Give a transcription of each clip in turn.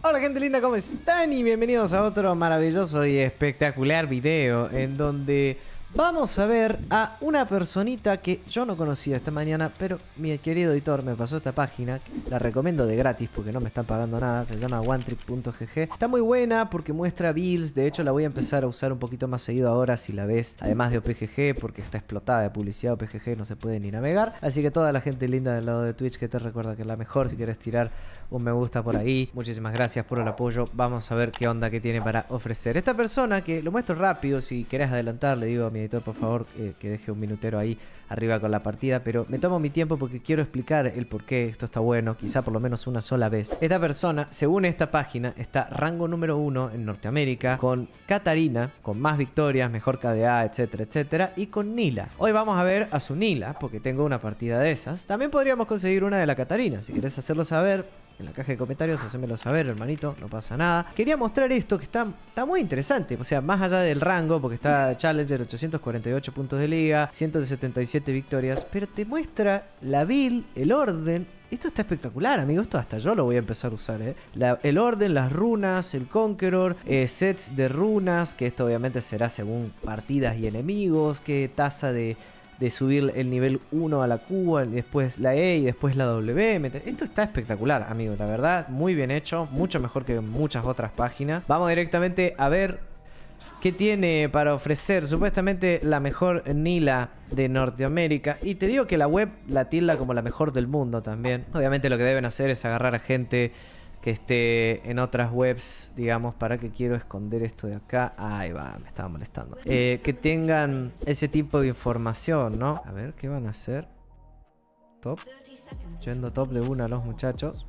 Hola gente linda, ¿cómo están? Y bienvenidos a otro maravilloso y espectacular video en donde vamos a ver a una personita que yo no conocía esta mañana, pero mi querido editor me pasó esta página, la recomiendo de gratis porque no me están pagando nada, se llama onetrip.gg. Está muy buena porque muestra builds, de hecho la voy a empezar a usar un poquito más seguido ahora si la ves, además de OPGG, porque está explotada de publicidad OPGG, no se puede ni navegar. Así que toda la gente linda del lado de Twitch que te recuerda que es la mejor, si quieres tirar un me gusta por ahí, muchísimas gracias por el apoyo. Vamos a ver qué onda que tiene para ofrecer esta persona, que lo muestro rápido. Si querés adelantar, le digo a mi editor por favor que deje un minutero ahí arriba con la partida, pero me tomo mi tiempo porque quiero explicar el por qué esto está bueno, quizá por lo menos una sola vez. Esta persona, según esta página, está rango número 1 en Norteamérica, con Katarina, con más victorias, mejor KDA, etcétera, etcétera, y con Nilah. Hoy vamos a ver a su Nilah, porque tengo una partida de esas. También podríamos conseguir una de la Katarina, si querés hacerlo saber en la caja de comentarios, hacémelo saber, hermanito, no pasa nada. Quería mostrar esto que está muy interesante, o sea, más allá del rango, porque está Challenger, 848 puntos de liga, 177 victorias, pero te muestra la build, el orden. Esto está espectacular, amigo. Esto hasta yo lo voy a empezar a usar, el orden, las runas, el Conqueror, sets de runas, que esto obviamente será según partidas y enemigos, qué tasa de subir el nivel 1 a la Q, después la E y después la W. Esto está espectacular, amigo. La verdad, muy bien hecho. Mucho mejor que muchas otras páginas. Vamos directamente a ver qué tiene para ofrecer. Supuestamente la mejor Nilah de Norteamérica. Y te digo que la web la tilda como la mejor del mundo también. Obviamente lo que deben hacer es agarrar a gente que esté en otras webs, digamos. ¿Para qué quiero esconder esto de acá? Ahí va, me estaba molestando. Que tengan ese tipo de información, ¿no? A ver, ¿qué van a hacer? Top. Yendo top de una a los muchachos.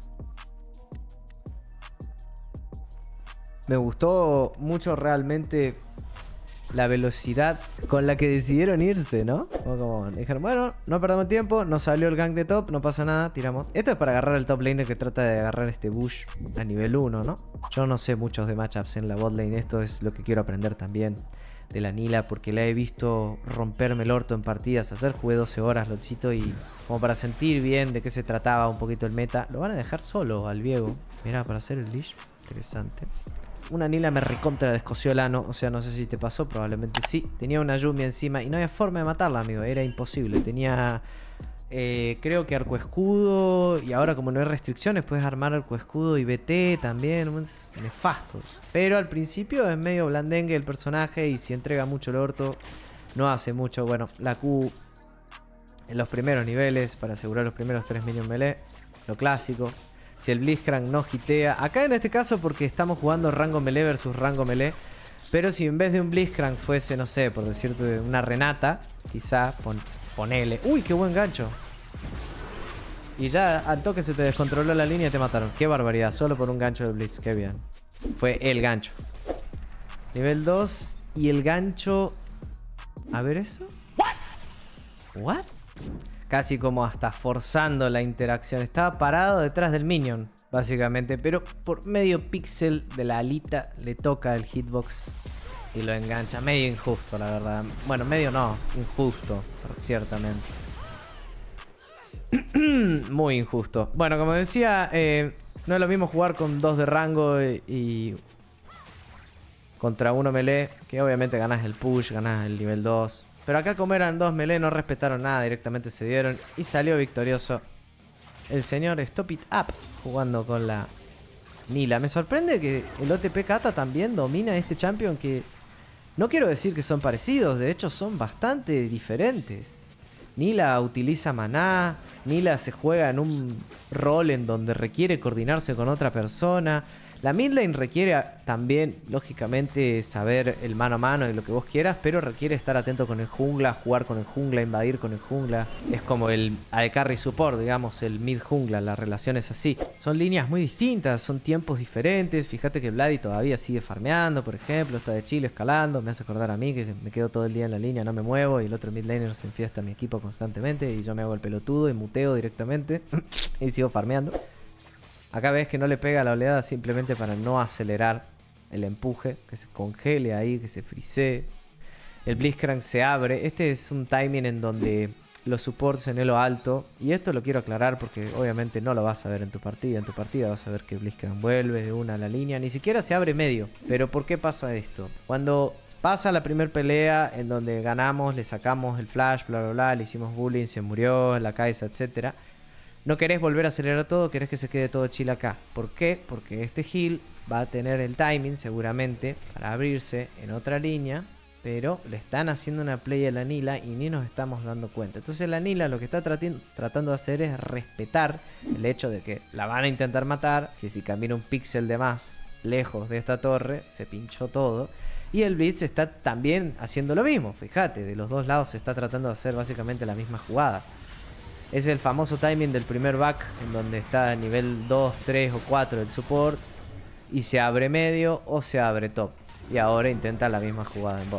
Me gustó mucho realmente la velocidad con la que decidieron irse, ¿no? Como dijeron, bueno, no perdamos tiempo, no salió el gank de top, no pasa nada, tiramos. Esto es para agarrar el top laner que trata de agarrar este Bush a nivel 1, ¿no? Yo no sé muchos de matchups en la bot lane, esto es lo que quiero aprender también de la Nilah, porque la he visto romperme el orto en partidas. Ayer jugué 12 horas, lotcito, y como para sentir bien de qué se trataba un poquito el meta. Lo van a dejar solo al Viego. Mira, para hacer el leash, interesante. Una Nilah me recontra descosió el ano. O sea, no sé si te pasó, probablemente sí. Tenía una Yumi encima y no había forma de matarla, amigo. Era imposible. Tenía, creo que arco escudo. Y ahora como no hay restricciones, puedes armar arco escudo y BT también. Es nefasto. Pero al principio es medio blandengue el personaje. Y si entrega mucho el orto, no hace mucho. Bueno, la Q en los primeros niveles para asegurar los primeros 3 minions melee. Lo clásico. Si el Blitzcrank no hitea. Acá en este caso porque estamos jugando rango melee versus rango melee. Pero si en vez de un Blitzcrank fuese, no sé, por decirte una Renata, quizá ponele. Uy, qué buen gancho. Y ya al toque se te descontroló la línea y te mataron. Qué barbaridad, solo por un gancho de Blitz. Qué bien. Fue el gancho. Nivel 2. Y el gancho... A ver eso. ¿What? Casi como hasta forzando la interacción. Estaba parado detrás del minion, básicamente. Pero por medio píxel de la alita le toca el hitbox y lo engancha. Medio injusto, la verdad. Bueno, medio no. Injusto, ciertamente. Muy injusto. Bueno, como decía, no es lo mismo jugar con 2 de rango y contra 1 melee, que obviamente ganás el push, ganás el nivel 2. Pero acá como eran 2 melee no respetaron nada, directamente se dieron y salió victorioso el señor Stop It Up jugando con la Nilah. Me sorprende que el OTP Kata también domina este champion, que no quiero decir que son parecidos, de hecho son bastante diferentes. Nilah utiliza maná, Nilah se juega en un rol en donde requiere coordinarse con otra persona. La mid lane requiere también, lógicamente, saber el mano a mano y lo que vos quieras, pero requiere estar atento con el jungla, jugar con el jungla, invadir con el jungla. Es como el AD Carry Support, digamos, el mid jungla, la relación es así. Son líneas muy distintas, son tiempos diferentes. Fíjate que Vladi todavía sigue farmeando, por ejemplo, está de Chile escalando. Me hace acordar a mí que me quedo todo el día en la línea, no me muevo, y el otro mid laner se enfiesta a mi equipo constantemente y yo me hago el pelotudo y muteo directamente y sigo farmeando. Acá ves que no le pega la oleada simplemente para no acelerar el empuje, que se congele ahí, que se frisee. El Blitzcrank se abre. Este es un timing en donde los supports en elo alto. Y esto lo quiero aclarar porque obviamente no lo vas a ver en tu partida. En tu partida vas a ver que Blitzcrank vuelve de una a la línea. Ni siquiera se abre medio. Pero ¿por qué pasa esto? Cuando pasa la primera pelea en donde ganamos, le sacamos el flash, bla bla bla, le hicimos bullying, se murió, la Kai'Sa, etcétera. No querés volver a acelerar todo, querés que se quede todo chill acá. ¿Por qué? Porque este heal va a tener el timing seguramente para abrirse en otra línea. Pero le están haciendo una play a la Nilah y ni nos estamos dando cuenta. Entonces la Nilah lo que está tratando de hacer es respetar el hecho de que la van a intentar matar. Que si camina un píxel de más lejos de esta torre, se pinchó todo. Y el Blitz está también haciendo lo mismo. Fíjate, de los dos lados se está tratando de hacer básicamente la misma jugada. Es el famoso timing del primer back, en donde está a nivel 2, 3 o 4 el support. Y se abre medio o se abre top. Y ahora intenta la misma jugada en bot.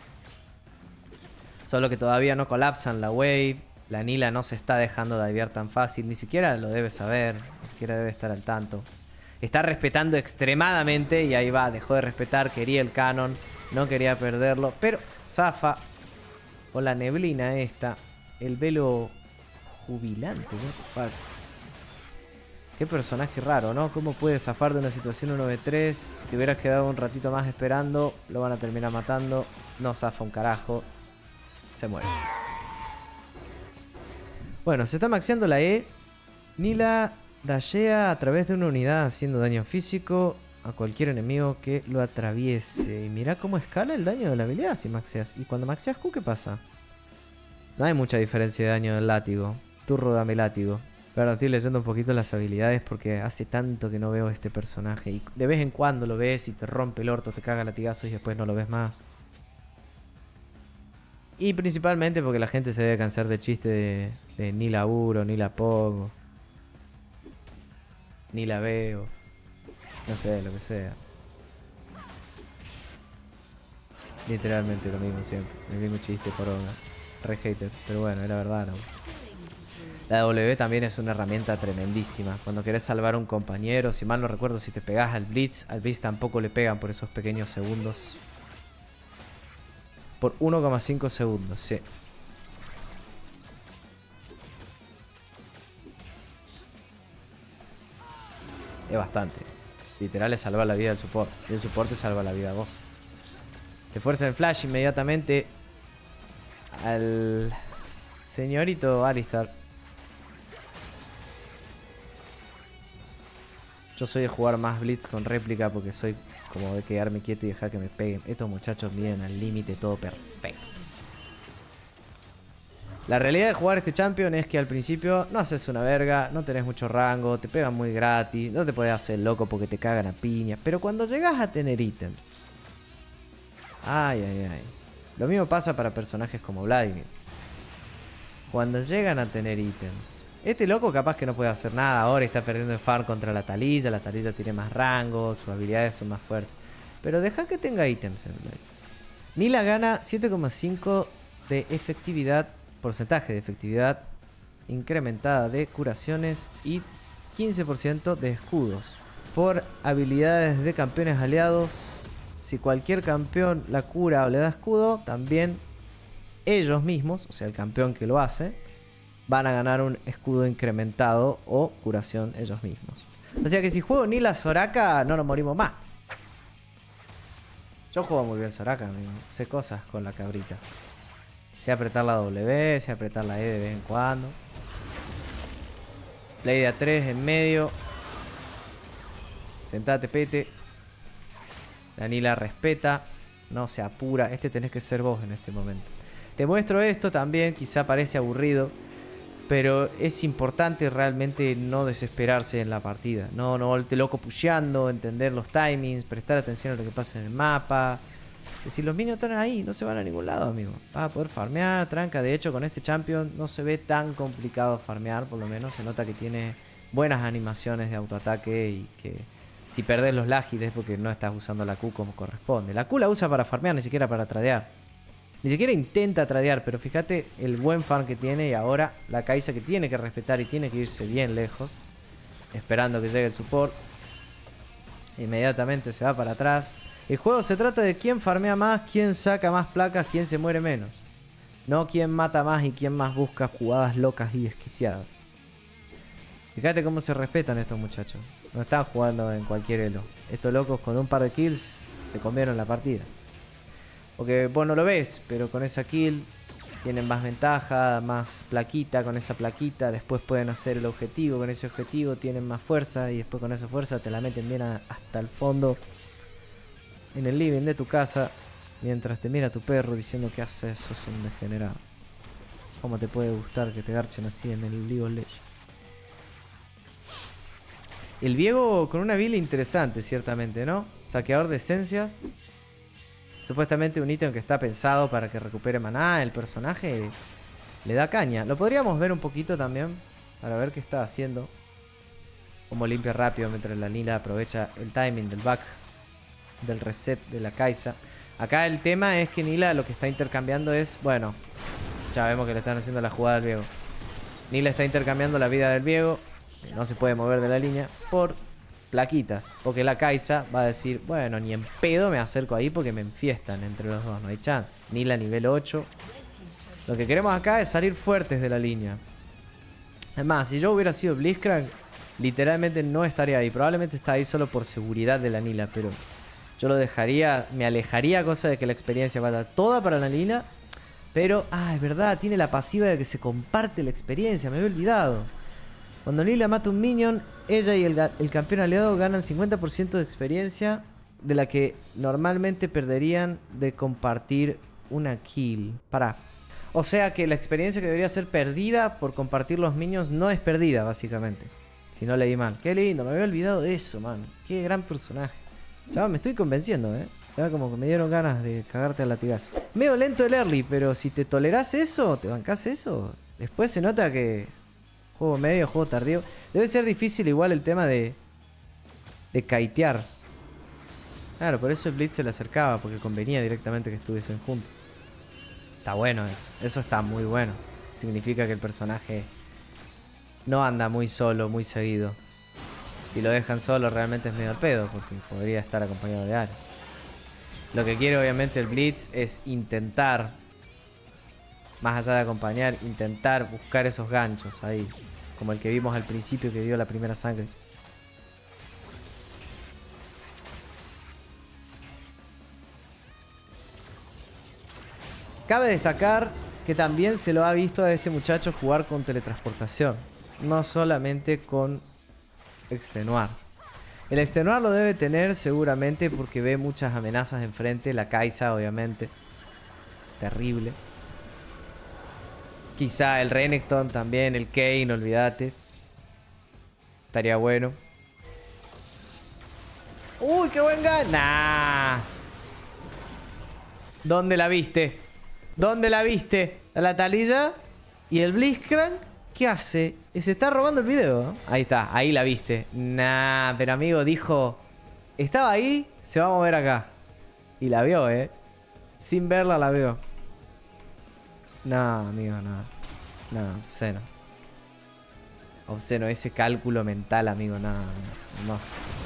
Solo que todavía no colapsan la wave. La Nilah no se está dejando divear tan fácil. Ni siquiera lo debe saber. Ni siquiera debe estar al tanto. Está respetando extremadamente. Y ahí va. Dejó de respetar. Quería el canon. No quería perderlo. Pero zafa con la neblina esta. El velo jubilante. Qué personaje raro, ¿no? ¿Cómo puede zafar de una situación 1v3? Si te hubieras quedado un ratito más esperando, lo van a terminar matando. No zafa un carajo. Se muere. Bueno, se está maxeando la E. Nilah dashea a través de una unidad haciendo daño físico a cualquier enemigo que lo atraviese. Y mirá cómo escala el daño de la habilidad si maxeas. Y cuando maxeas Q, ¿qué pasa? No hay mucha diferencia de daño del látigo. Turro, dame látigo. Pero estoy leyendo un poquito las habilidades porque hace tanto que no veo este personaje. Y de vez en cuando lo ves y te rompe el orto, te caga latigazos y después no lo ves más. Y principalmente porque la gente se debe cansar de chiste de ni laburo, ni la pongo, ni la veo. No sé, lo que sea. Literalmente lo mismo siempre. El mismo chiste por hora. Re hater. Pero bueno, es la verdad, ¿no? La W también es una herramienta tremendísima. Cuando querés salvar a un compañero, si mal no recuerdo, si te pegás al Blitz tampoco le pegan por esos pequeños segundos. Por 1,5 segundos, sí. Es bastante. Literal es salvar la vida del support. Y el support te salva la vida a vos. Te fuerza el flash inmediatamente al señorito Alistar. Yo soy de jugar más Blitz con réplica porque soy como de quedarme quieto y dejar que me peguen. Estos muchachos miden al límite todo perfecto. La realidad de jugar este champion es que al principio no haces una verga, no tenés mucho rango, te pegan muy gratis, no te podés hacer loco porque te cagan a piña. Pero cuando llegas a tener ítems... Ay, ay, ay. Lo mismo pasa para personajes como Vladimir. Cuando llegan a tener ítems... Este loco capaz que no puede hacer nada ahora y está perdiendo el farm contra la Taliyah. La Taliyah tiene más rango, sus habilidades son más fuertes. Pero deja que tenga ítems en Blade. Nilah gana 7,5 de efectividad, porcentaje de efectividad incrementada de curaciones y 15% de escudos. Por habilidades de campeones aliados, si cualquier campeón la cura o le da escudo, también ellos mismos, o sea el campeón que lo hace, van a ganar un escudo incrementado o curación ellos mismos. O sea que si juego Nilah Soraka, no nos morimos más. Yo juego muy bien Soraka, amigo. Sé cosas con la cabrita. Sé apretar la W, sé apretar la E de vez en cuando. Play de A3 en medio. Sentate, pete. La Nilah respeta. No se apura. Este tenés que ser vos en este momento. Te muestro esto también. Quizá parece aburrido. Pero es importante realmente no desesperarse en la partida. No volte loco pusheando, entender los timings, prestar atención a lo que pasa en el mapa. Es decir, los minions están ahí, no se van a ningún lado, amigo. Vas a poder farmear, tranca. De hecho, con este champion no se ve tan complicado farmear, por lo menos. Se nota que tiene buenas animaciones de autoataque y que si perdés los Lagids es porque no estás usando la Q como corresponde. La Q la usa para farmear, ni siquiera para tradear. Ni siquiera intenta tradear, pero fíjate el buen farm que tiene y ahora la Kai'Sa que tiene que respetar y tiene que irse bien lejos. Esperando que llegue el support. Inmediatamente se va para atrás. El juego se trata de quién farmea más, quién saca más placas, quién se muere menos. No quién mata más y quién más busca jugadas locas y desquiciadas. Fíjate cómo se respetan estos muchachos. No están jugando en cualquier elo. Estos locos con un par de kills te comieron la partida. Porque vos no lo ves, pero con esa kill tienen más ventaja, más plaquita. Con esa plaquita después pueden hacer el objetivo. Con ese objetivo tienen más fuerza y después con esa fuerza te la meten bien hasta el fondo. En el living de tu casa. Mientras te mira tu perro diciendo que haces, sos un degenerado. ¿Cómo te puede gustar que te garchen así en el League of Legends? El Viego con una build interesante, ciertamente, ¿no? Saqueador de esencias. Supuestamente un ítem que está pensado para que recupere maná. El personaje le da caña. Lo podríamos ver un poquito también, para ver qué está haciendo. Como limpia rápido mientras la Nilah aprovecha el timing del back, del reset de la Kai'Sa. Acá el tema es que Nilah lo que está intercambiando es... Bueno, ya vemos que le están haciendo la jugada al Viego. Nilah está intercambiando la vida del Viego, que no se puede mover de la línea, por plaquitas. Porque la Kai'Sa va a decir, bueno, ni en pedo me acerco ahí porque me enfiestan entre los dos, no hay chance. Nilah nivel 8. Lo que queremos acá es salir fuertes de la línea. Además, si yo hubiera sido Blitzcrank, literalmente no estaría ahí. Probablemente está ahí solo por seguridad de la Nilah, pero... Yo lo dejaría, me alejaría, cosa de que la experiencia vaya toda para la Nilah. Pero, es verdad, tiene la pasiva de que se comparte la experiencia, me había olvidado. Cuando Nilah mata un minion, ella y el campeón aliado ganan 50% de experiencia, de la que normalmente perderían de compartir una kill. Pará. O sea que la experiencia que debería ser perdida por compartir los minions no es perdida, básicamente. Si no leí mal. Qué lindo, me había olvidado de eso, man. Qué gran personaje. Ya me estoy convenciendo, Ya como que me dieron ganas de cagarte al latigazo. Medio lento el early, pero si te tolerás eso, te bancás eso, después se nota que... Juego medio, juego tardío. Debe ser difícil igual el tema de kitear. Claro, por eso el Blitz se le acercaba, porque convenía directamente que estuviesen juntos. Está bueno eso. Eso está muy bueno. Significa que el personaje no anda muy solo, muy seguido. Si lo dejan solo realmente es medio al pedo, porque podría estar acompañado de Ari. Lo que quiere obviamente el Blitz es intentar, más allá de acompañar, intentar buscar esos ganchos ahí. Como el que vimos al principio que dio la primera sangre. Cabe destacar que también se lo ha visto a este muchacho jugar con teletransportación. No solamente con extenuar. El extenuar lo debe tener seguramente porque ve muchas amenazas enfrente. La Kai'Sa obviamente. Terrible. Quizá el Renekton también. El Kayn, olvídate. Estaría bueno. ¡Uy, qué buen gan! ¡Nah! ¿Dónde la viste? ¿Dónde la viste? A la Taliyah y el Blitzcrank. ¿Qué hace? Se está robando el video, ¿no? Ahí está, ahí la viste. Nah, pero amigo, dijo... Estaba ahí, se va a mover acá. Y la vio, Sin verla la vio. No, amigo, no. No, obsceno. Obsceno, ese cálculo mental, amigo, no. Hermoso.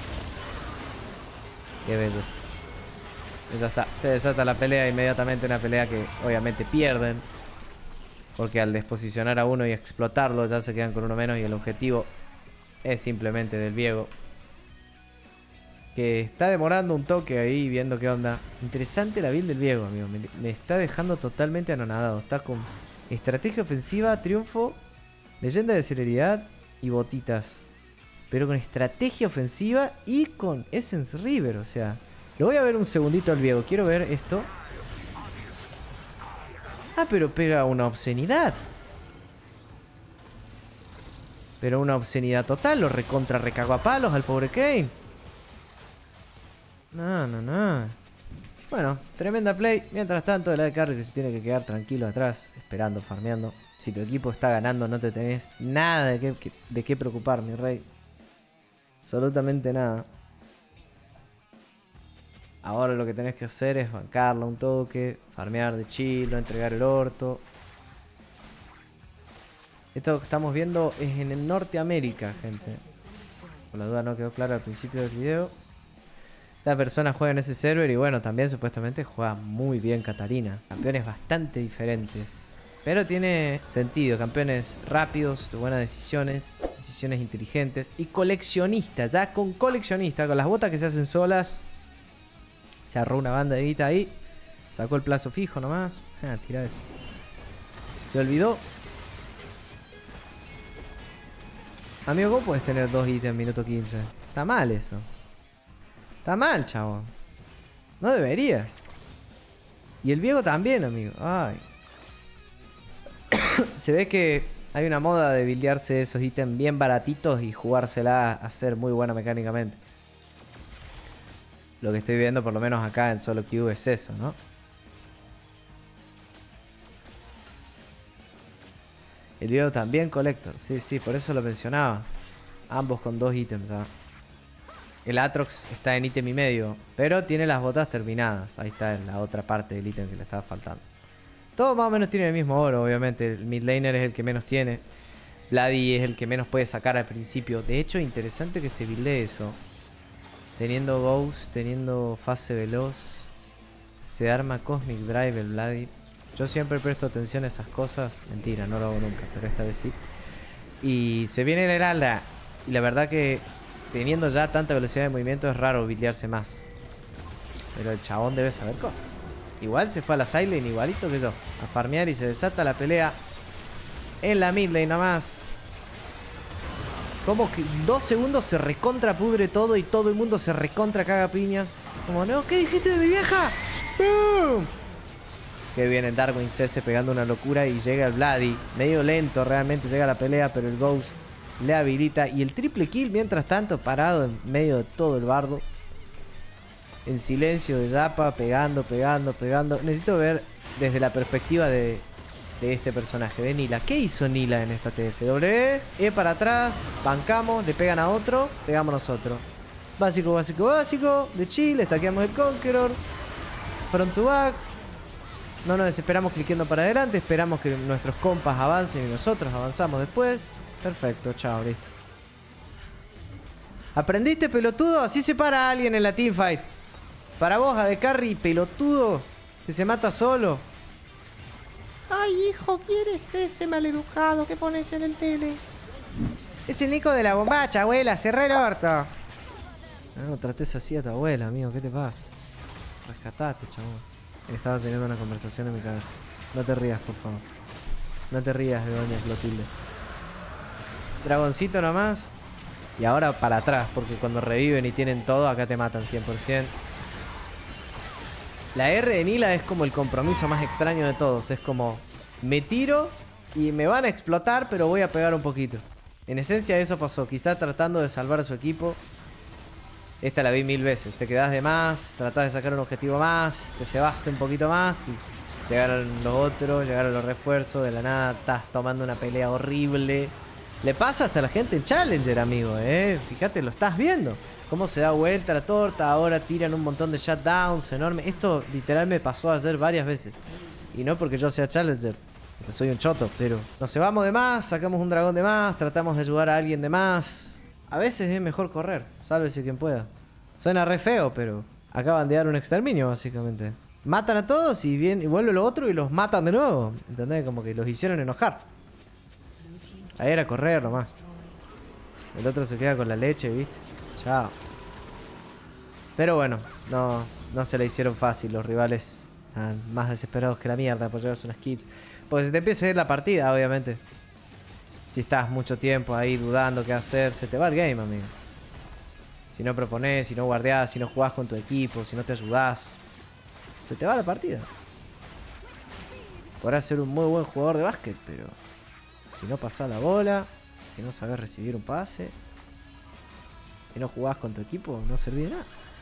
Qué bello. Y ya está, se desata la pelea inmediatamente. Una pelea que obviamente pierden. Porque al desposicionar a uno y explotarlo ya se quedan con uno menos y el objetivo es simplemente del Viego. Que está demorando un toque ahí viendo qué onda. Interesante la build del Viego, amigo. Me está dejando totalmente anonadado. Está con estrategia ofensiva, triunfo, leyenda de celeridad y botitas. Pero con estrategia ofensiva y con Essence River, o sea. Lo voy a ver un segundito al Viego. Quiero ver esto. Pero pega una obscenidad. Pero una obscenidad total. Lo recontra recago a palos al pobre Kayn. No. Bueno, tremenda play. Mientras tanto, el AD Carry que se tiene que quedar tranquilo atrás, esperando, farmeando. Si tu equipo está ganando, no te tenés nada de qué preocupar, mi rey. Absolutamente nada. Ahora lo que tenés que hacer es bancarla un toque, farmear de chill, no entregar el orto. Esto que estamos viendo es en el Norteamérica, gente. Por la duda no quedó claro al principio del video. La persona juega en ese server y bueno, también supuestamente juega muy bien Katarina. Campeones bastante diferentes. Pero tiene sentido, campeones rápidos, de buenas decisiones, decisiones inteligentes. Y coleccionista, ya con coleccionista, con las botas que se hacen solas. Se agarró una banda de guita ahí. Sacó el plazo fijo nomás. Ah, tira eso. Se olvidó. Amigo, ¿cómo puedes tener 2 ítems en minuto 15? Está mal eso. Está mal, chavo. No deberías. Y el Viego también, amigo. Ay. Se ve que hay una moda de buildearse esos ítems bien baratitos y jugársela a ser muy buena mecánicamente. Lo que estoy viendo por lo menos acá en Solo Queue es eso, ¿no? El Viego también Collector. Sí, sí, por eso lo mencionaba. Ambos con 2 ítems, ¿sabes? El Atrox está en ítem y medio, pero tiene las botas terminadas. Ahí está la otra parte del ítem que le estaba faltando. Todos más o menos tienen el mismo oro, obviamente. El mid laner es el que menos tiene. Vladi es el que menos puede sacar al principio. De hecho, interesante que se buildee eso. Teniendo Ghost, teniendo fase veloz. Se arma Cosmic Drive el Vladi. Yo siempre presto atención a esas cosas. Mentira, no lo hago nunca, pero esta vez sí. Y se viene el Heralda. Y la verdad que teniendo ya tanta velocidad de movimiento es raro buildearse más. Pero el chabón debe saber cosas. Igual se fue a la sidelane igualito que yo. A farmear y se desata la pelea en la mid lane nomás. Como que 2 segundos se recontra pudre todo y todo el mundo se recontra caga piñas. Como, no, ¿qué dijiste de mi vieja? ¡Boom! Que viene el Darkwing ese pegando una locura y llega el Vladi. Medio lento realmente llega la pelea, pero el Ghost le habilita. Y el triple kill mientras tanto parado en medio de todo el bardo. En silencio de Yappa, pegando. Necesito ver desde la perspectiva de este personaje, de Nilah. ¿Qué hizo Nilah en esta TFW? Para atrás, bancamos, le pegan a otro, pegamos nosotros. Básico. De chill, estaqueamos el Conqueror. Front to back. No nos desesperamos cliqueando para adelante. Esperamos que nuestros compas avancen y nosotros avanzamos después. Perfecto, chao, listo. ¿Aprendiste, pelotudo? Así se para alguien en la teamfight. Para vos, de carry, pelotudo, que se mata solo. Ay, hijo, ¿quién es ese maleducado que pones en el tele? Es el Nico de la bombacha, abuela, cerré el orto. No trates así a tu abuela, amigo, ¿qué te pasa? Rescatate, chabón. Estaba teniendo una conversación en mi cabeza. No te rías, por favor. No te rías de doña Clotilde. Dragoncito nomás. Y ahora para atrás, porque cuando reviven y tienen todo, acá te matan 100%. La R de Nilah es como el compromiso más extraño de todos. Es como, me tiro y me van a explotar, pero voy a pegar un poquito. En esencia eso pasó. Quizá tratando de salvar a su equipo. Esta la vi 1000 veces. Te quedás de más, tratás de sacar un objetivo más, te cebaste un poquito más y llegaron los otros, llegaron los refuerzos. De la nada estás tomando una pelea horrible. Le pasa hasta a la gente en Challenger, amigo, Fíjate, lo estás viendo. Cómo se da vuelta la torta. Ahora tiran un montón de shutdowns enormes. Esto literal me pasó ayer varias veces. Y no porque yo sea Challenger, porque soy un choto. Pero nos cebamos de más, sacamos un dragón de más, tratamos de ayudar a alguien de más. A veces es mejor correr, sálvese quien pueda. Suena re feo, pero acaban de dar un exterminio, básicamente. Matan a todos y vuelve lo otro y los matan de nuevo. ¿Entendés? Como que los hicieron enojar. Ahí era correr nomás. El otro se queda con la leche, ¿viste? Chao. Pero bueno, no se le hicieron fácil. Los rivales están más desesperados que la mierda por llevarse unas kits. Porque se te empieza a ir la partida, obviamente. Si estás mucho tiempo ahí dudando qué hacer, se te va el game, amigo. Si no propones, si no guardeás, si no jugás con tu equipo, si no te ayudás, se te va la partida. Podrás ser un muy buen jugador de básquet, pero si no pasás la bola, si no sabés recibir un pase, si no jugás con tu equipo, no servís de nada.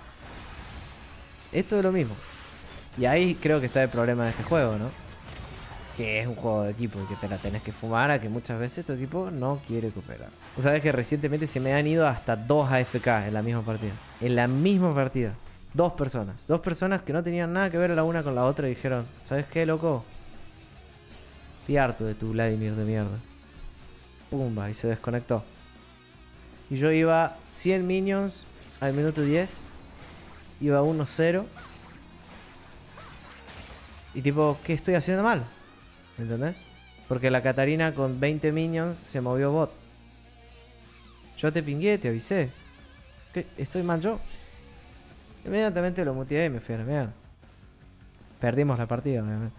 Esto es lo mismo. Y ahí creo que está el problema de este juego, ¿no? Que es un juego de equipo y que te la tenés que fumar a que muchas veces tu equipo no quiere cooperar. O sabes que recientemente se me han ido hasta 2 AFK en la misma partida. En la misma partida. 2 personas. 2 personas que no tenían nada que ver la una con la otra y dijeron, ¿sabes qué, loco? Estoy harto de tu Vladimir de mierda. Pumba, y se desconectó. Y yo iba 100 minions al minuto 10 Iba 1-0. Y tipo, ¿qué estoy haciendo mal? ¿Me entendés? Porque la Katarina con 20 minions se movió bot. Yo te pingué, te avisé. ¿Qué? ¿Estoy mal yo? Inmediatamente lo muteé y me fui a la mierda. Perdimos la partida, obviamente.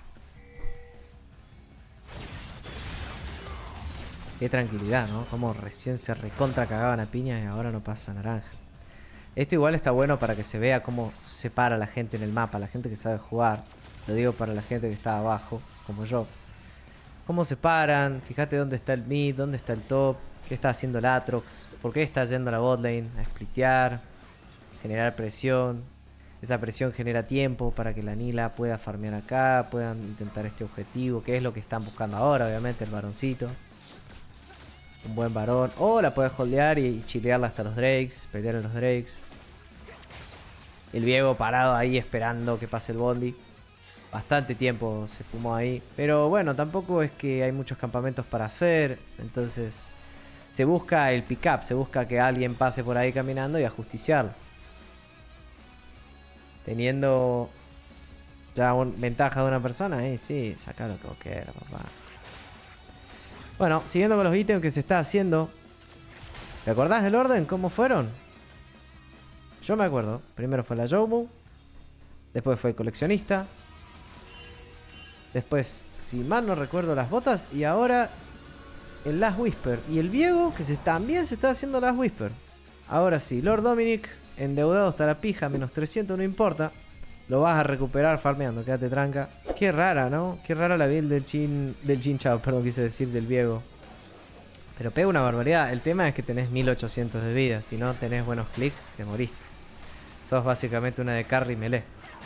Qué tranquilidad, ¿no? Como recién se recontra cagaban a piñas y ahora no pasa naranja. Esto igual está bueno para que se vea cómo se para la gente en el mapa, la gente que sabe jugar. Lo digo para la gente que está abajo, como yo. Cómo se paran, fíjate dónde está el mid, dónde está el top, qué está haciendo el Aatrox, por qué está yendo a la botlane a splitear, generar presión. Esa presión genera tiempo para que la Nilah pueda farmear acá, puedan intentar este objetivo, que es lo que están buscando ahora, obviamente, el varoncito. Un buen varón. O la puedes holdear y chilearla hasta los Drakes, pelear en los Drakes. El Viego parado ahí esperando que pase el bondi. Bastante tiempo se fumó ahí. Pero bueno, tampoco es que hay muchos campamentos para hacer. Entonces se busca el pick-up. Se busca que alguien pase por ahí caminando y ajusticiarlo. Teniendo ya ventaja de una persona. Sí, saca lo que vos quieras, papá. Bueno, siguiendo con los ítems que se está haciendo. ¿Te acordás del orden? ¿Cómo fueron? Yo me acuerdo. Primero fue la Yomu. Después fue el coleccionista. Después, si mal no recuerdo, las botas. Y ahora el Last Whisper. Y el Viego, que también se está haciendo Last Whisper. Ahora sí, Lord Dominic, endeudado hasta la pija, menos 300, no importa. Lo vas a recuperar farmeando, quédate tranca. Qué rara, ¿no? Qué rara la build del Chin Chao, perdón, quise decir del Viego. Pero pega una barbaridad. El tema es que tenés 1800 de vida. Si no tenés buenos clics, te moriste. Sos básicamente una de carry melee.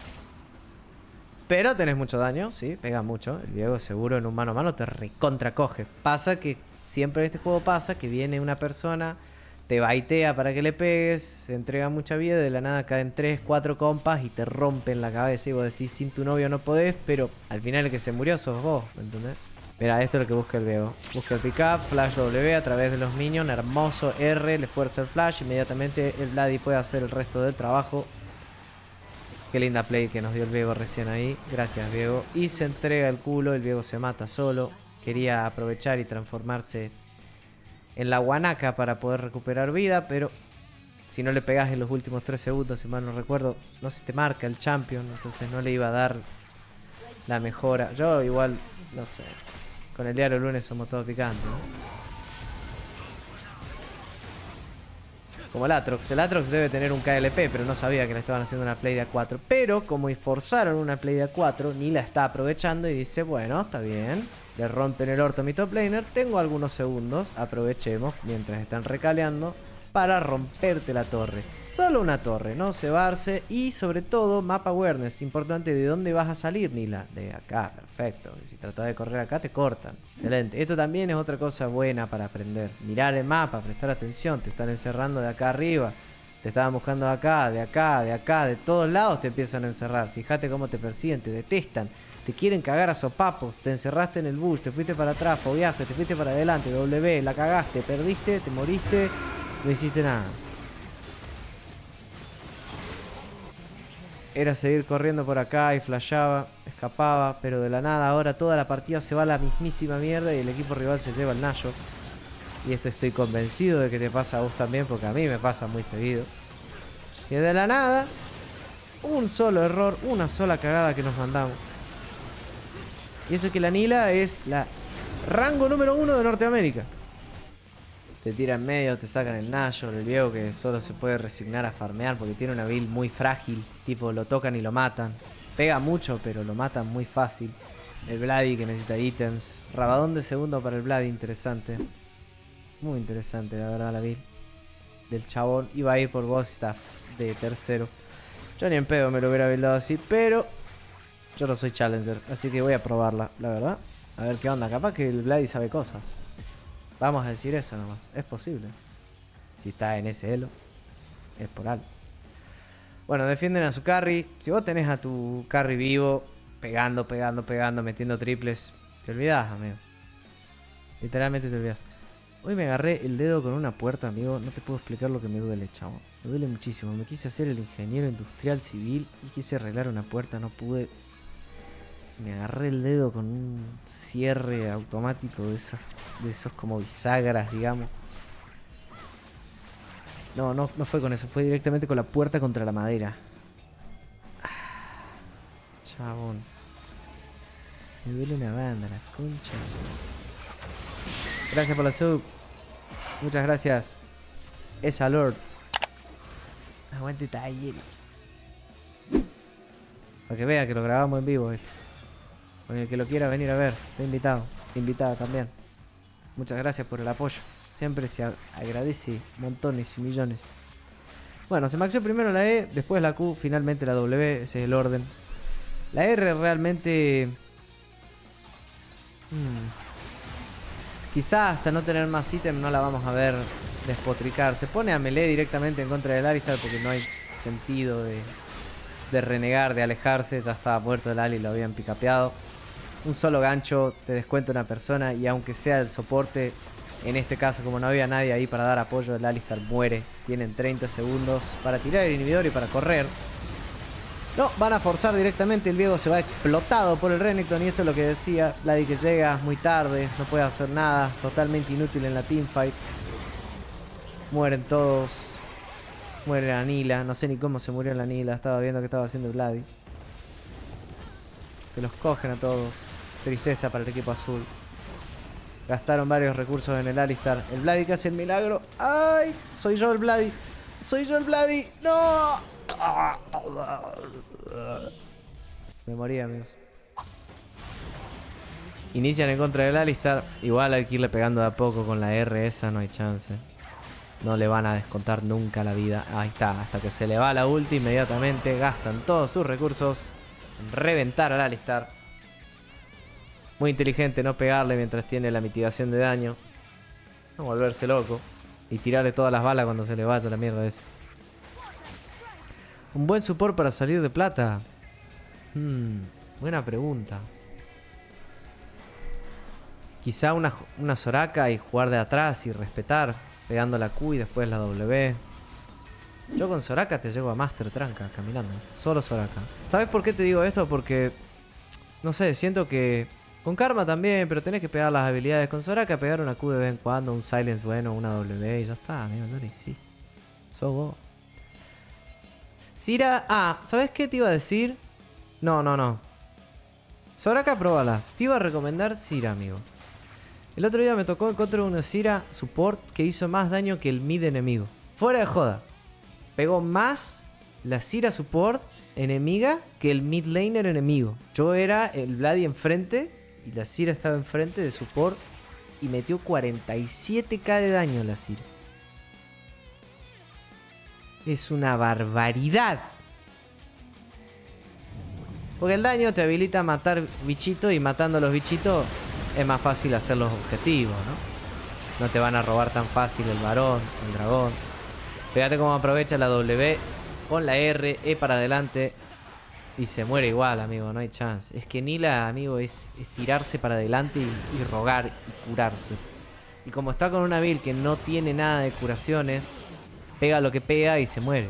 Pero tenés mucho daño, sí, pega mucho. El Viego seguro en un mano a mano te recontracoge. Pasa que siempre en este juego pasa que viene una persona, te baitea para que le pegues, se entrega mucha vida, de la nada caen 3, 4 compas y te rompen la cabeza. Y vos decís, sin tu novio no podés, pero al final el que se murió sos vos, ¿me entendés? Mira, esto es lo que busca el Viego. Busca el pick-up, flash W a través de los minions, hermoso R, le fuerza el flash, inmediatamente el Vladi puede hacer el resto del trabajo. Qué linda play que nos dio el Viego recién ahí. Gracias, Viego. Y se entrega el culo. El Viego se mata solo. Quería aprovechar y transformarse en la guanaca para poder recuperar vida. Pero si no le pegás en los últimos 3 segundos, si mal no recuerdo, no se te marca el champion. Entonces no le iba a dar la mejora. Yo igual, no sé. Con el diario lunes somos todos picantes, ¿no? Como el Aatrox. El Aatrox debe tener un KLP, pero no sabía que le estaban haciendo una play de A4. Pero como forzaron una play de A4, ni la está aprovechando y dice, bueno, está bien. Le rompen el orto a mi top laner. Tengo algunos segundos, aprovechemos, mientras están recaleando, para romperte la torre. Solo una torre, no cebarse. Y sobre todo, map awareness. Importante, ¿de dónde vas a salir, Nila? De acá, perfecto. Si tratas de correr acá, te cortan. Excelente. Esto también es otra cosa buena para aprender. Mirar el mapa, prestar atención. Te están encerrando de acá arriba. Te estaban buscando de acá, de acá, de acá. De todos lados te empiezan a encerrar. Fíjate cómo te persiguen, te detestan. Te quieren cagar a sopapos. Te encerraste en el bush, te fuiste para atrás, fogueaste, te fuiste para adelante, W, la cagaste, perdiste, te moriste. No hiciste nada. Era seguir corriendo por acá y flashaba, escapaba, pero de la nada ahora toda la partida se va a la mismísima mierda y el equipo rival se lleva el Nayo. Y esto estoy convencido de que te pasa a vos también, porque a mí me pasa muy seguido. Y de la nada, un solo error, una sola cagada que nos mandamos. Y eso que la Nilah es la rango número 1 de Norteamérica. Te tiran en medio, te sacan el Nayo, el Viego que solo se puede resignar a farmear porque tiene una build muy frágil. Tipo, lo tocan y lo matan. Pega mucho, pero lo matan muy fácil. El Vladi que necesita ítems. Rabadón de segundo para el Vladi, interesante. Muy interesante, la verdad, la build del chabón. Iba a ir por boss staff de tercero. Yo ni en pedo me lo hubiera buildado así, pero yo no soy challenger, así que voy a probarla, la verdad. A ver qué onda, capaz que el Vladi sabe cosas. Vamos a decir eso nomás. Es posible. Si está en ese elo, es por algo. Bueno, defienden a su carry. Si vos tenés a tu carry vivo, pegando, pegando, pegando, metiendo triples, te olvidás, amigo. Literalmente te olvidás. Hoy me agarré el dedo con una puerta, amigo. No te puedo explicar lo que me duele, chavo. Me duele muchísimo. Me quise hacer el ingeniero industrial civil y quise arreglar una puerta. No pude. Me agarré el dedo con un cierre automático de esos como bisagras, digamos. No fue con eso. Fue directamente con la puerta contra la madera. Chabón. Me duele una banda, la concha. Gracias por la sub. Muchas gracias. Esa Lord. Aguante taller. Para que vea que lo grabamos en vivo esto. Con el que lo quiera venir a ver. Está invitado. Invitada también. Muchas gracias por el apoyo. Siempre se agradece montones y millones. Bueno, se maxeó primero la E, después la Q, finalmente la W. Ese es el orden. La R realmente... Quizá hasta no tener más ítem no la vamos a ver despotricar. Se pone a melee directamente en contra del Alistar porque no hay sentido de renegar, de alejarse. Ya estaba muerto el Ali, lo habían picapeado. Un solo gancho te descuenta una persona y aunque sea el soporte, en este caso como no había nadie ahí para dar apoyo, el Alistar muere. Tienen 30 segundos para tirar el inhibidor y para correr. No, van a forzar directamente. El Viego se va explotado por el Renekton. Y esto es lo que decía. Vladi que llega muy tarde. No puede hacer nada. Totalmente inútil en la teamfight. Mueren todos. Muere la Nila. No sé ni cómo se murió la Nila. Estaba viendo que estaba haciendo Vladi. Se los cogen a todos. Tristeza para el equipo azul. Gastaron varios recursos en el Alistar. El Vladi que hace el milagro. ¡Ay! Soy yo el Vladi. Soy yo el Vladi. ¡No! Me morí, amigos. Inician en contra del Alistar. Igual hay que irle pegando de a poco con la R esa. No hay chance. No le van a descontar nunca la vida. Ahí está. Hasta que se le va la ulti inmediatamente. Gastan todos sus recursos en reventar al Alistar. Muy inteligente no pegarle mientras tiene la mitigación de daño. No volverse loco. Y tirarle todas las balas cuando se le vaya la mierda esa. Un buen support para salir de plata. Buena pregunta. Quizá una Soraka y jugar de atrás y respetar. Pegando la Q y después la W. Yo con Soraka te llego a Master tranca, caminando. Solo Soraka. ¿Sabes por qué te digo esto? Porque... No sé, siento que... Con Karma también, pero tenés que pegar las habilidades. Con Soraka pegar una Q de vez en cuando, un Silence bueno, una W y ya está, amigo. Ya lo hiciste. Sos vos. Sira... Ah, ¿sabes qué te iba a decir? No. Soraka, próbala. Te iba a recomendar Sira, amigo. El otro día me tocó encontrar una Sira support que hizo más daño que el mid enemigo. Fuera de joda. Pegó más la Sira support enemiga que el mid laner enemigo. Yo era el Vladi enfrente y la Sira estaba enfrente de support y metió 47k de daño la Sira. Es una barbaridad. Porque el daño te habilita a matar bichitos y matando a los bichitos es más fácil hacer los objetivos, ¿no? No te van a robar tan fácil el varón, el dragón. Fíjate cómo aprovecha la W con la R, E para adelante y se muere igual, amigo, no hay chance. Es que Nila, amigo, es tirarse para adelante y rogar y curarse. Y como está con una build que no tiene nada de curaciones, pega lo que pega y se muere.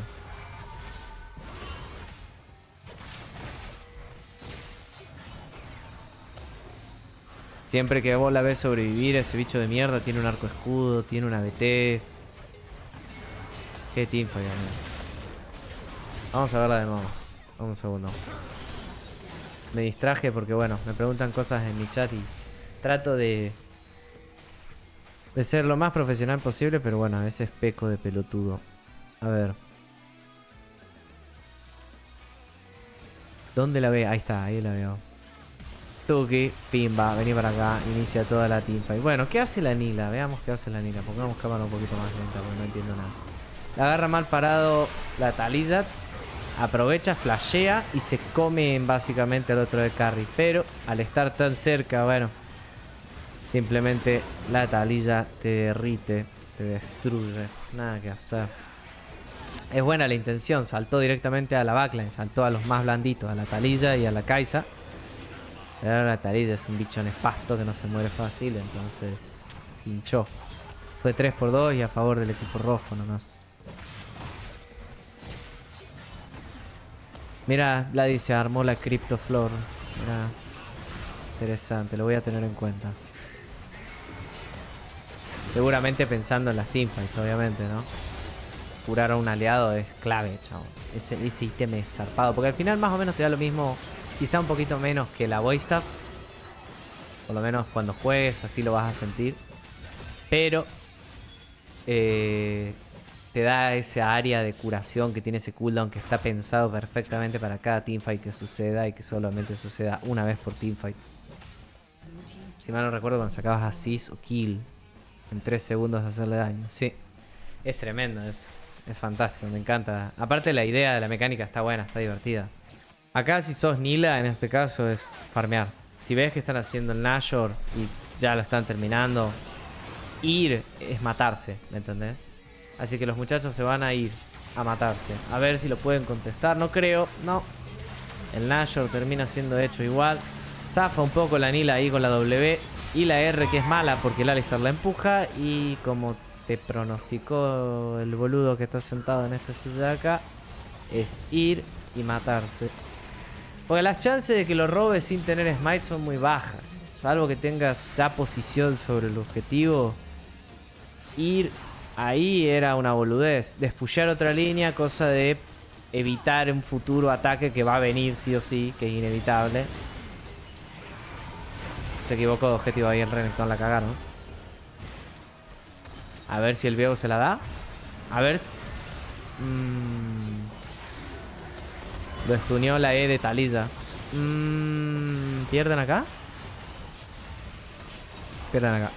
Siempre que vos la ves sobrevivir, ese bicho de mierda tiene un arco escudo, tiene una BT. Qué teamfight, amigo. Vamos a verla de nuevo. Un segundo. Me distraje porque, bueno, me preguntan cosas en mi chat y trato de ser lo más profesional posible, pero bueno, a veces peco de pelotudo. A ver. ¿Dónde la ve? Ahí está, ahí la veo. Tuki, pimba, vení para acá, inicia toda la teamfight. Bueno, ¿qué hace la Nila? Veamos qué hace la Nila. Pongamos cámara un poquito más lenta porque no entiendo nada. La agarra mal parado la Taliyah. Aprovecha, flashea y se come básicamente al otro de carry. Pero al estar tan cerca, bueno, simplemente la Taliyah te derrite, te destruye. Nada que hacer. Es buena la intención, saltó directamente a la backline, saltó a los más blanditos, a la Taliyah y a la Kai'Sa. Pero la Taliyah es un bicho nefasto que no se muere fácil, entonces pinchó. Fue 3-2 y a favor del equipo rojo nomás. Mira, Vladi se armó la Cryptoflor. Mira. Interesante, lo voy a tener en cuenta. Seguramente pensando en las teamfights, obviamente, ¿no? Curar a un aliado es clave, chavo. Ese ítem es zarpado. Porque al final más o menos te da lo mismo. Quizá un poquito menos que la Void Staff. Por lo menos cuando juegues así lo vas a sentir. Pero te da esa área de curación que tiene ese cooldown que está pensado perfectamente para cada teamfight que suceda y que solamente suceda una vez por teamfight. Si mal no recuerdo, cuando sacabas Assist o Kill en 3 segundos de hacerle daño. Sí, es tremendo eso. Es fantástico, me encanta. Aparte la idea de la mecánica está buena, está divertida. Acá si sos Nilah, en este caso es farmear. Si ves que están haciendo el Nashor y ya lo están terminando, ir es matarse, ¿me entendés? Así que los muchachos se van a ir a matarse. A ver si lo pueden contestar. No creo, no. El Nashor termina siendo hecho igual. Zafa un poco la Nilah ahí con la W y la R, que es mala porque el Alistar la empuja. Y como te pronosticó el boludo que está sentado en esta silla de acá, es ir y matarse. Porque las chances de que lo robes sin tener smite son muy bajas. Salvo que tengas ya posición sobre el objetivo. Ir ahí era una boludez. Despullar otra línea, cosa de evitar un futuro ataque que va a venir sí o sí, que es inevitable. Se equivocó de objetivo ahí el Renekton, la cagaron. A ver si el Viego se la da. A ver. Lo estuneó la E de Taliyah. ¿Pierden acá? Pierden acá.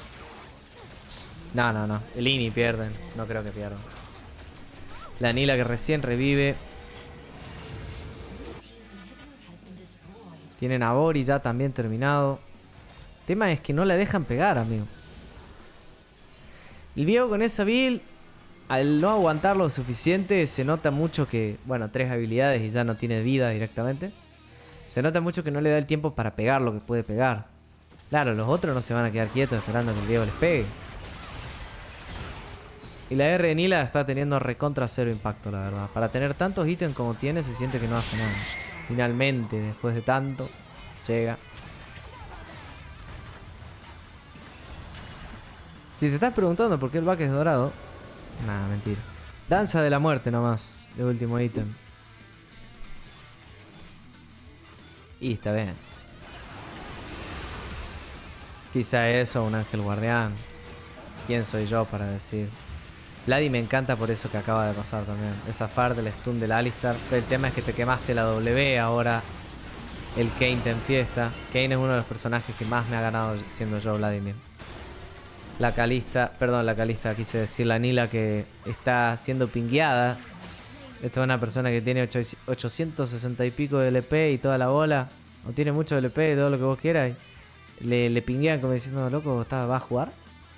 No. El Ini pierden. No creo que pierdan. La Nilah que recién revive. Tienen a Bori ya también terminado. El tema es que no la dejan pegar, amigo. El Viego con esa build, al no aguantar lo suficiente, se nota mucho que... Bueno, 3 habilidades y ya no tiene vida directamente. Se nota mucho que no le da el tiempo para pegar lo que puede pegar. Claro, los otros no se van a quedar quietos esperando que el Viego les pegue. Y la R de Nilah está teniendo recontra cero impacto, la verdad. Para tener tantos ítems como tiene, se siente que no hace nada. Finalmente, después de tanto, llega. Si te estás preguntando por qué el back es dorado, nada, mentira. Danza de la muerte nomás, el último ítem. Y está bien. Quizá eso, un ángel guardián. ¿Quién soy yo para decir? Vladi me encanta por eso que acaba de pasar también. Esa far del stun del Alistar. Pero el tema es que te quemaste la W, ahora el Kayn te enfiesta. Kayn es uno de los personajes que más me ha ganado siendo yo Vladimir. La Kalista, perdón, la Kalista, quise decir la Nilah que está siendo pingueada. Esta es una persona que tiene 860 y pico de LP y toda la bola. O tiene mucho LP y todo lo que vos quieras. Le pinguean como diciendo, loco, ¿va a jugar?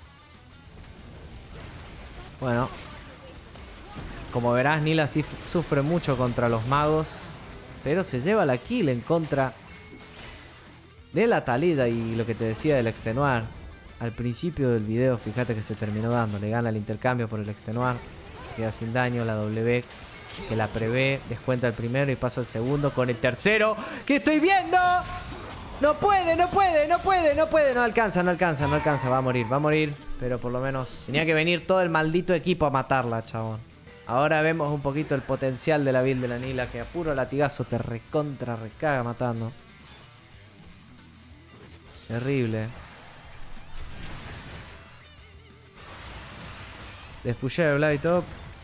Bueno. Como verás, Nilah sí sufre mucho contra los magos. Pero se lleva la kill en contra de la Taliyah y lo que te decía del extenuar. Al principio del video, fíjate que se terminó dando. Le gana el intercambio por el extenuar. Se queda sin daño. La W que la prevé. Descuenta el primero y pasa el segundo con el tercero. ¡Que estoy viendo! No puede. No alcanza. Va a morir. Pero por lo menos tenía que venir todo el maldito equipo a matarla, chabón. Ahora vemos un poquito el potencial de la build de la Nilah. Que a puro latigazo te recaga matando. Terrible. Despullé de Vlad y top.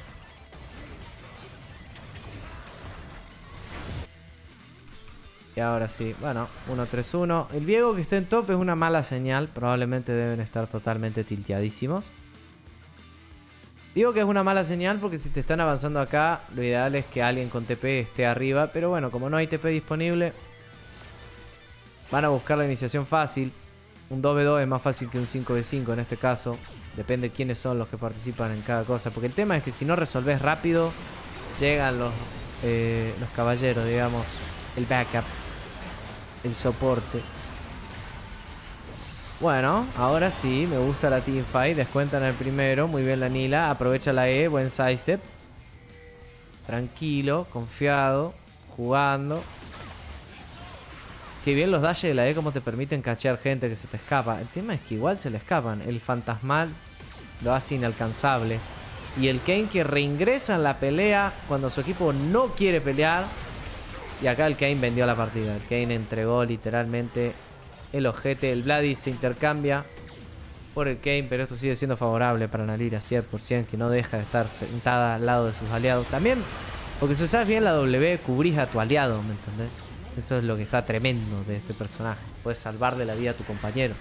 Y ahora sí, bueno, 1-3-1. El Viego que esté en top es una mala señal. Probablemente deben estar totalmente tilteadísimos. Digo que es una mala señal porque si te están avanzando acá, lo ideal es que alguien con TP esté arriba. Pero bueno, como no hay TP disponible, van a buscar la iniciación fácil. Un 2v2 es más fácil que un 5v5 en este caso. Depende de quiénes son los que participan en cada cosa. Porque el tema es que si no resolves rápido, llegan los caballeros, digamos. El backup. El soporte. Bueno, ahora sí, me gusta la teamfight. Descuentan el primero. Muy bien la Nila. Aprovecha la E. Buen sidestep. Tranquilo, confiado, jugando. Qué bien los dashes de la E, como te permiten cachear gente que se te escapa. El tema es que igual se le escapan. El fantasmal lo hace inalcanzable. Y el Kayn que reingresa en la pelea cuando su equipo no quiere pelear. Y acá el Kayn vendió la partida. El Kayn entregó literalmente el ojete. El Vladi se intercambia por el Kayn, pero esto sigue siendo favorable para Nalira 100%, que no deja de estar sentada al lado de sus aliados. También, porque si usas bien la W, cubrís a tu aliado, ¿me entendés? Eso es lo que está tremendo de este personaje. Puedes salvarle la vida a tu compañero.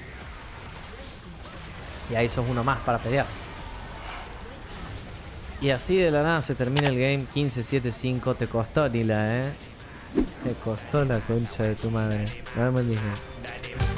Y ahí sos uno más para pelear. Y así de la nada se termina el game. 15-7-5. Te costó, Nila, ¿eh? Te costó la concha de tu madre. Nos vemos en Disney.